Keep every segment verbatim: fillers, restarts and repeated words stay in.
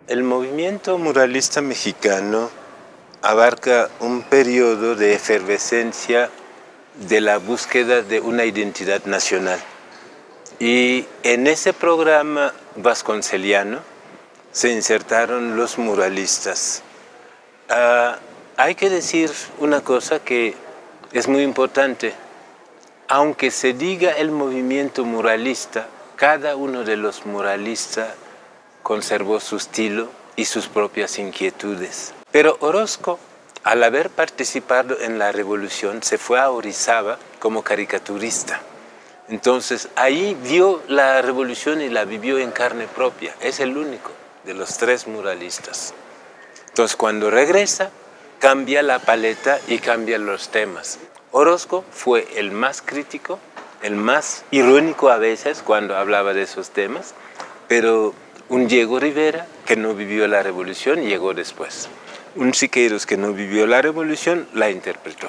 El movimiento muralista mexicano abarca un periodo de efervescencia de la búsqueda de una identidad nacional. Y en ese programa vasconceliano se insertaron los muralistas. Uh, hay que decir una cosa que es muy importante. Aunque se diga el movimiento muralista, cada uno de los muralistas conservó su estilo y sus propias inquietudes. Pero Orozco, al haber participado en la revolución, se fue a Orizaba como caricaturista. Entonces, ahí vio la revolución y la vivió en carne propia. Es el único de los tres muralistas. Entonces, cuando regresa, cambia la paleta y cambia los temas. Orozco fue el más crítico, el más irónico a veces cuando hablaba de esos temas, pero un Diego Rivera que no vivió la revolución llegó después. Un Siqueiros que no vivió la revolución la interpretó.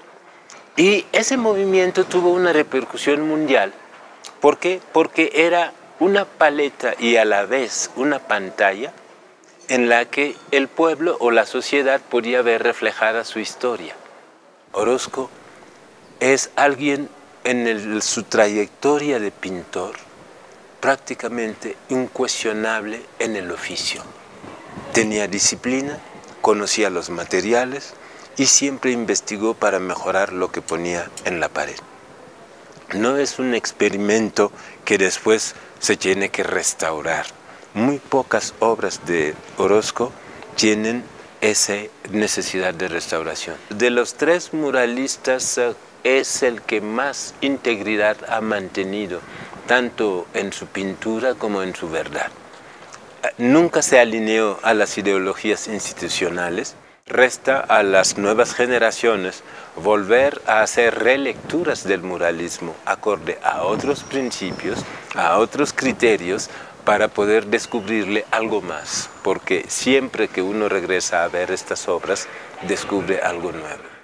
Y ese movimiento tuvo una repercusión mundial. ¿Por qué? Porque era una paleta y a la vez una pantalla en la que el pueblo o la sociedad podía ver reflejada su historia. Orozco es alguien en el, su trayectoria de pintor prácticamente incuestionable en el oficio. Tenía disciplina, conocía los materiales y siempre investigó para mejorar lo que ponía en la pared. No es un experimento que después se tiene que restaurar. Muy pocas obras de Orozco tienen esa necesidad de restauración. De los tres muralistas es el que más integridad ha mantenido, tanto en su pintura como en su verdad. Nunca se alineó a las ideologías institucionales. Resta a las nuevas generaciones volver a hacer relecturas del muralismo acorde a otros principios, a otros criterios, para poder descubrirle algo más, porque siempre que uno regresa a ver estas obras, descubre algo nuevo.